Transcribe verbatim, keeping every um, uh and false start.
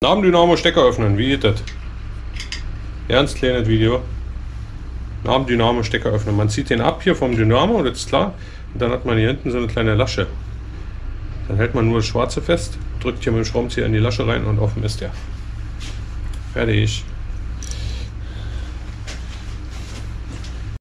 Nach dem Dynamo Stecker öffnen, wie geht das? Ernst kleines Video. Nach dem Dynamo Stecker öffnen. Man zieht den ab hier vom Dynamo, das ist klar. Und dann hat man hier hinten so eine kleine Lasche. Dann hält man nur das Schwarze fest, drückt hier mit dem Schraubenzieher in die Lasche rein und offen ist der. Fertig.